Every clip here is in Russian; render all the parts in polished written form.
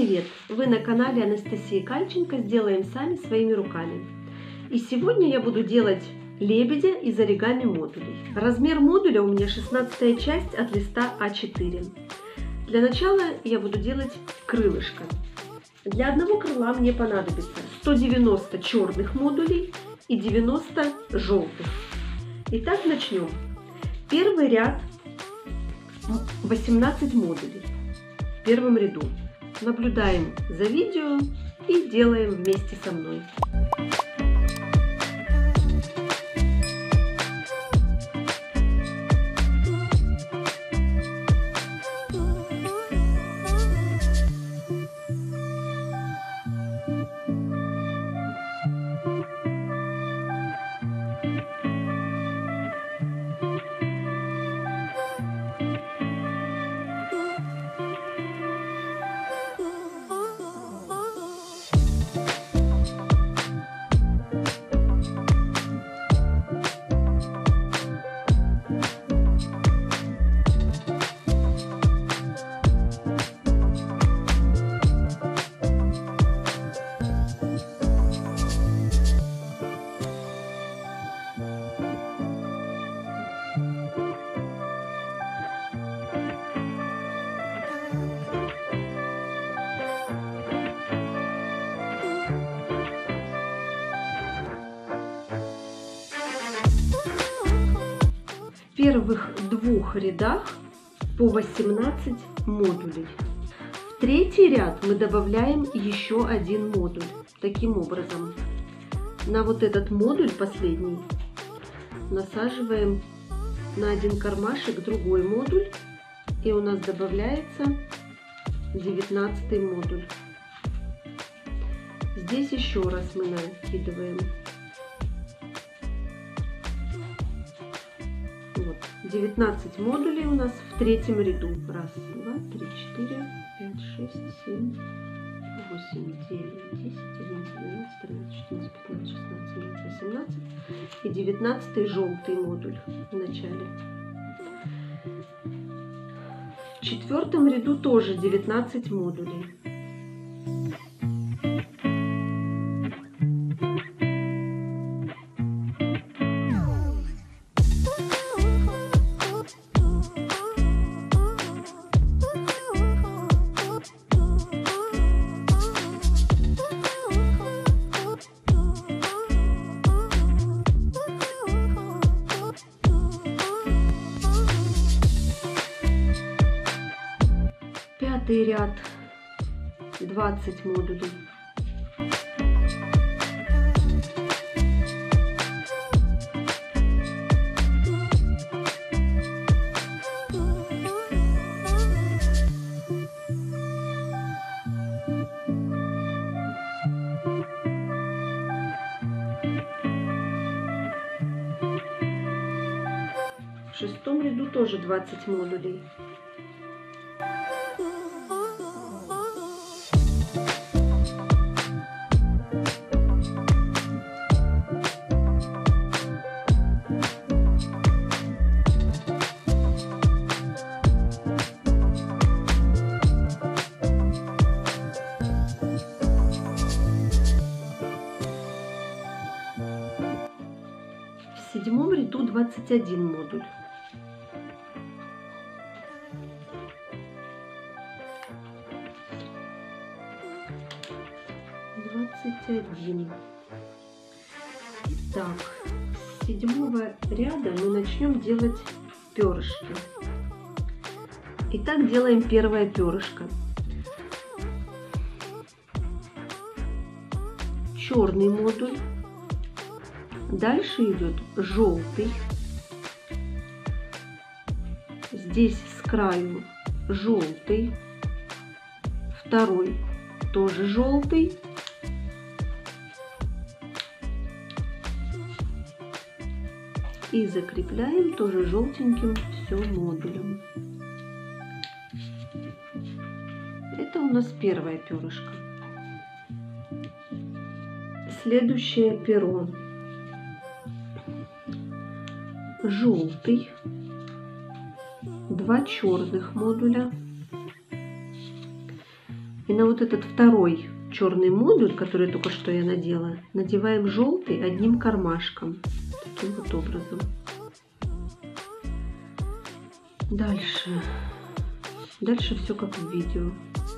привет! Вы на канале Анастасии Кальченко «Сделаем сами своими руками». И сегодня я буду делать лебедя из оригами модулей. Размер модуля у меня 16 часть от листа А4. Для начала я буду делать крылышко. Для одного крыла мне понадобится 190 черных модулей и 90 желтых. Итак, начнем. Первый ряд 18 модулей в первом ряду. Наблюдаем за видео и делаем вместе со мной. В первых двух рядах по 18 модулей. В третий ряд мы добавляем еще один модуль. Таким образом, на вот этот модуль последний насаживаем на один кармашек другой модуль, и у нас добавляется 19 модуль. Здесь еще раз мы накидываем. 19 модулей у нас в третьем ряду. 1, 2, 3, 4, 5, 6, 7, 8, 9, 10, 11, 12, 13, 14, 15, 16, 17, 18 и 19 желтый модуль в начале. В четвертом ряду тоже 19 модулей. Пятый ряд 20 модулей. В шестом ряду тоже 20 модулей. В седьмом ряду 21 модуль. Итак, с седьмого ряда мы начнем делать перышки. Итак, делаем первое перышко. Черный модуль. Дальше идет желтый. Здесь с краю желтый. Второй тоже желтый. И закрепляем тоже желтеньким все модулем. Это у нас первое перышко. Следующее перо. Желтый. 2 черных модуля. И на вот этот второй черный модуль, который только что я надела, надеваем желтый одним кармашком. Таким вот образом. Дальше все как в видео.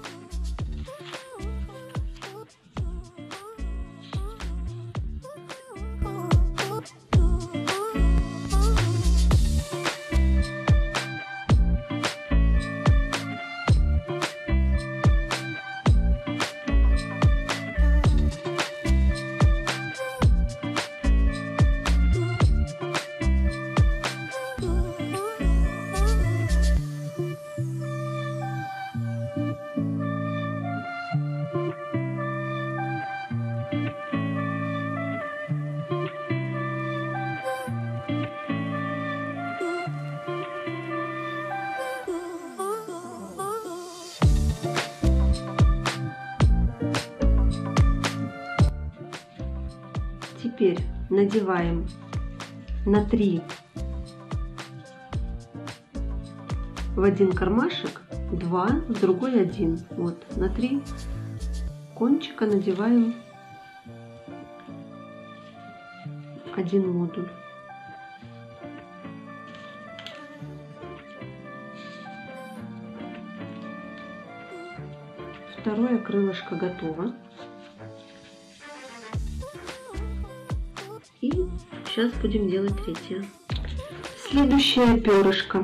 Теперь надеваем на 3 в один кармашек, 2 в другой 1. Вот на 3 кончика надеваем один модуль. Второе крылышко готово. И сейчас будем делать третье. Следующее перышко.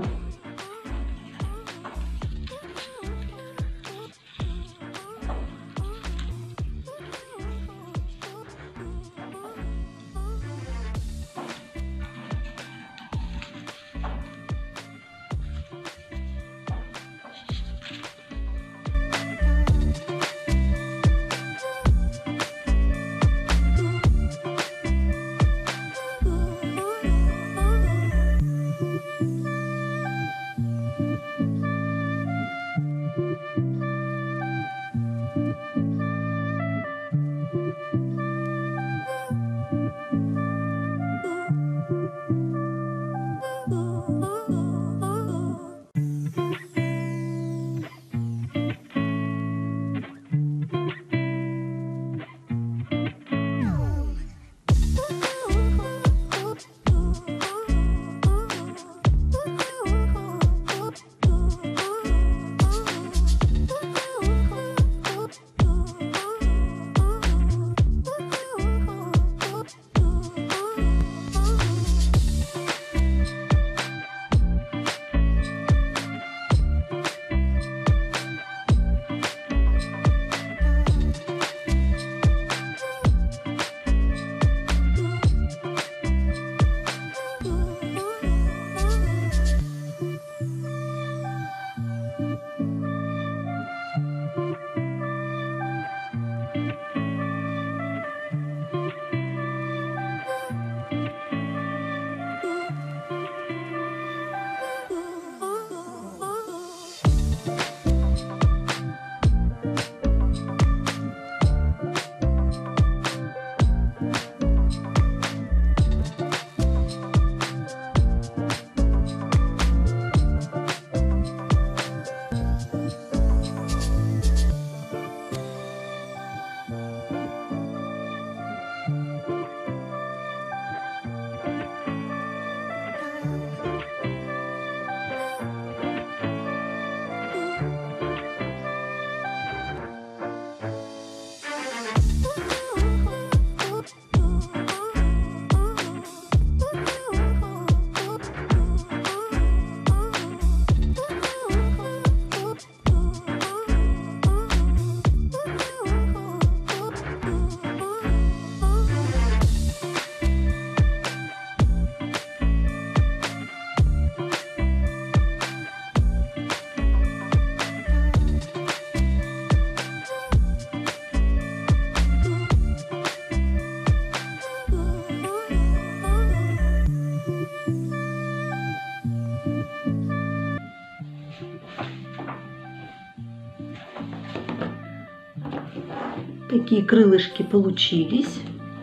Такие крылышки получились.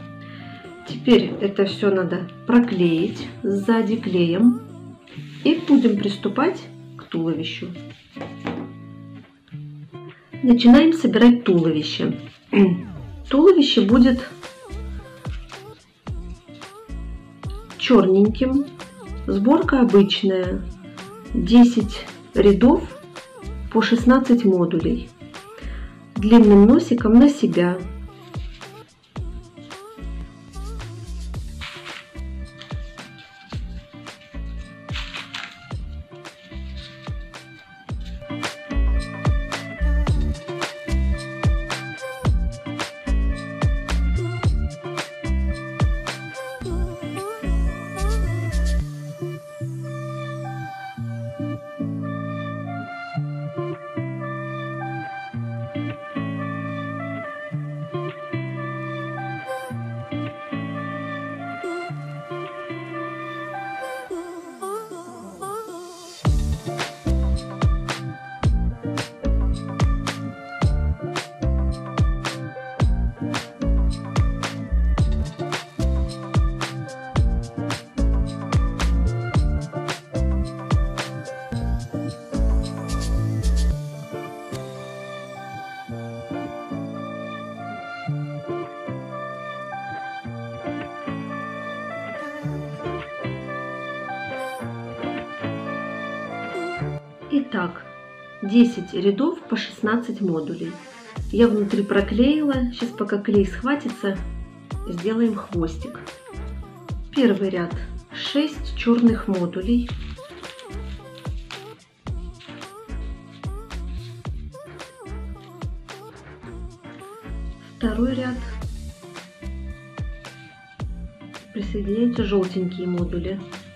Теперь это все надо проклеить сзади клеем. И будем приступать к туловищу. Начинаем собирать туловище. Туловище будет черненьким. Сборка обычная. 10 рядов по 16 модулей. Длинным носиком на себя. Итак, 10 рядов по 16 модулей. Я внутри проклеила. Сейчас, пока клей схватится, сделаем хвостик. Первый ряд 6 черных модулей. Второй ряд присоединяйте желтенькие модули.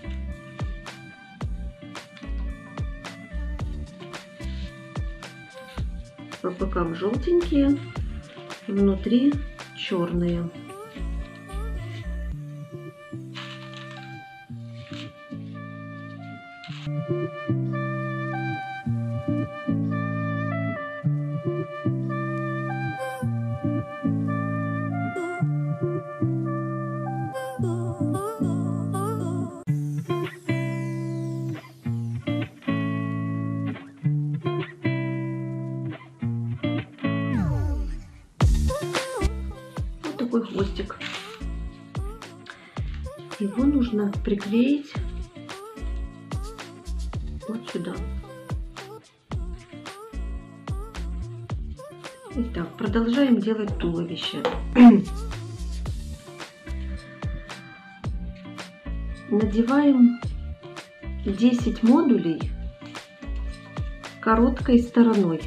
По бокам желтенькие, внутри черные. Такой хвостик. Его нужно приклеить вот сюда. Итак, продолжаем делать туловище. Надеваем 10 модулей короткой стороной.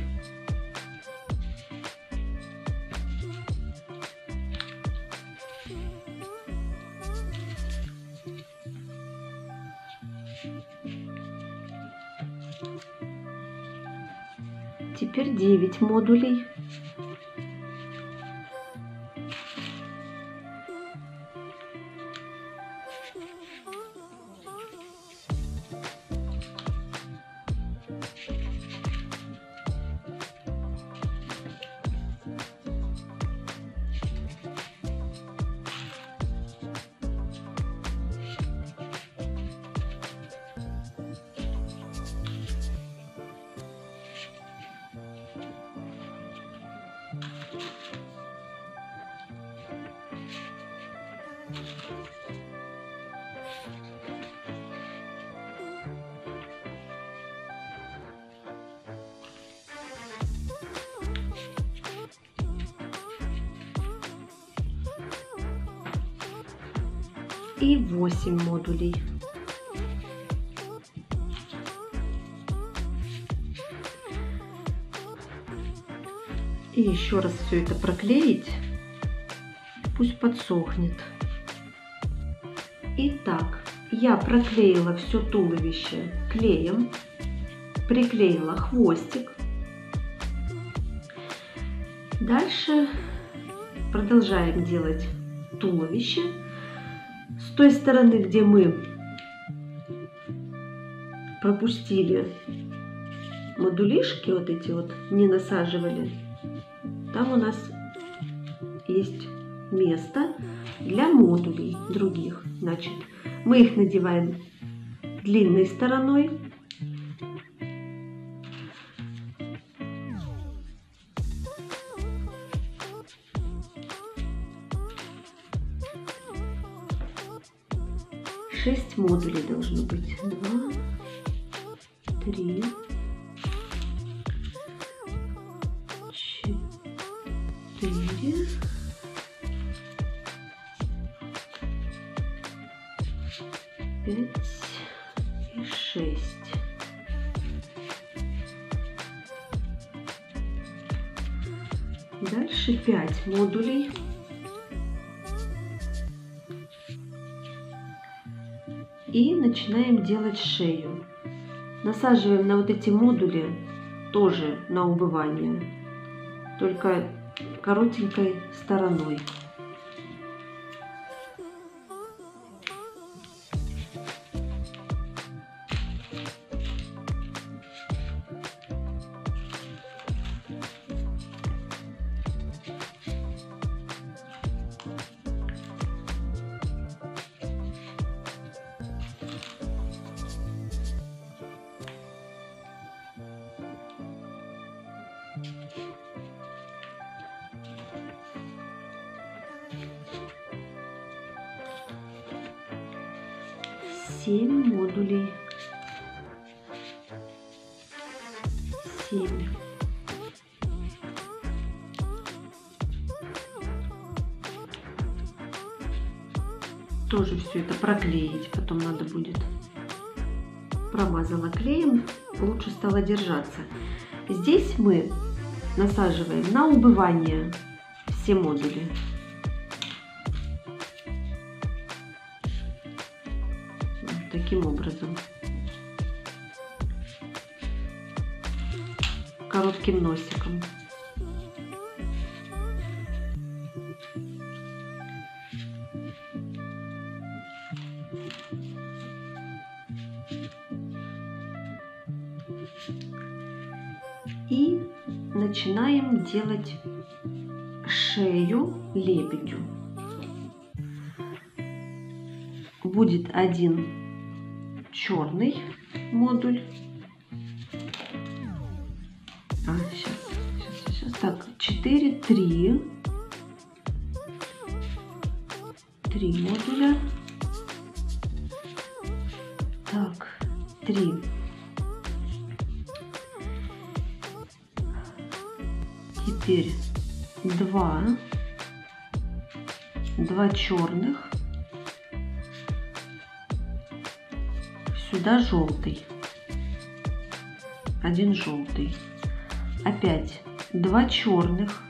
Теперь 9 модулей. И 8 модулей. И еще раз все это проклеить, пусть подсохнет. Итак, я проклеила все туловище клеем, приклеила хвостик. Дальше продолжаем делать туловище. С той стороны, где мы пропустили модулишки, вот эти вот не насаживали, там у нас есть место для модулей других. Значит, мы их надеваем длинной стороной. 6 модулей должно быть. 2, 3, 4, 5 и 6. Дальше 5 модулей. И начинаем делать шею. Насаживаем на вот эти модули тоже на убывание, только коротенькой стороной. Семь модулей. 7. Тоже все это проклеить потом надо будет. Промазала клеем, лучше стало держаться. Здесь мы насаживаем на убывание все модули. Таким образом. Коротким носиком. И начинаем делать шею лебедю. Будет один черный модуль. Сейчас. Так, 4, 3 модуля. Так, 3. Теперь 2 черных. Сюда желтый. Один желтый. Опять 2 черных.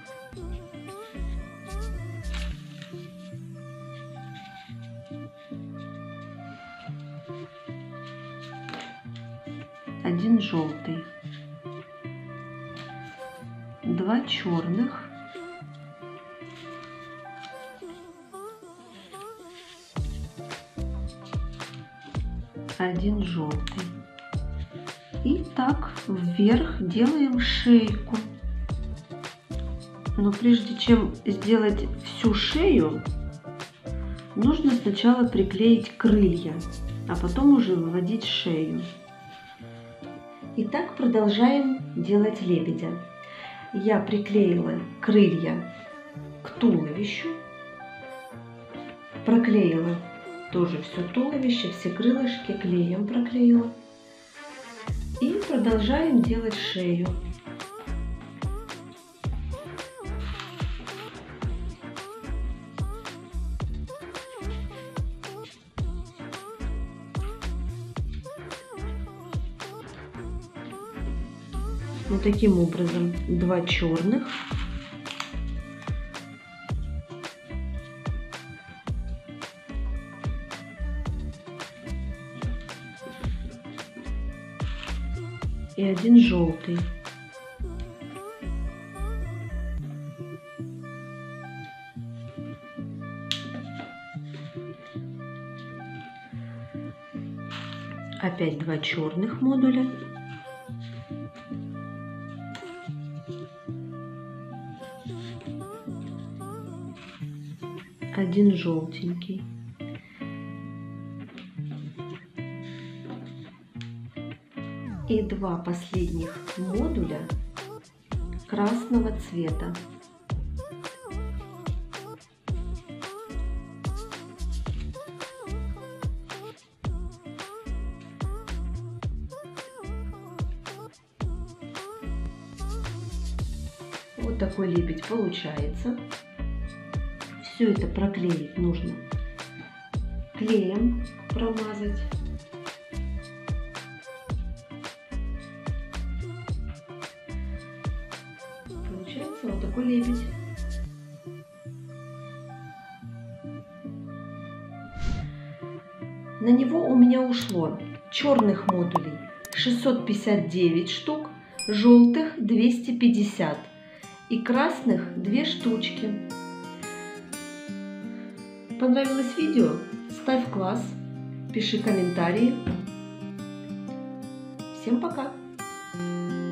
Один желтый. 2 черных. Один желтый. И так вверх делаем шейку. Но прежде чем сделать всю шею, нужно сначала приклеить крылья, а потом уже выводить шею. И так продолжаем делать лебедя. Я приклеила крылья к туловищу, проклеила тоже все туловище, все крылышки клеем проклеила. И продолжаем делать шею. Вот таким образом 2 черных. И один желтый. Опять 2 черных модуля. Один желтенький. И 2 последних модуля красного цвета. Вот такой лебедь получается. Все это проклеить нужно. Клеем промазать. Получается вот такой лебедь. На него у меня ушло черных модулей 659 штук, желтых 250 и красных 2 штучки. Понравилось видео? Ставь класс, пиши комментарии. Всем пока!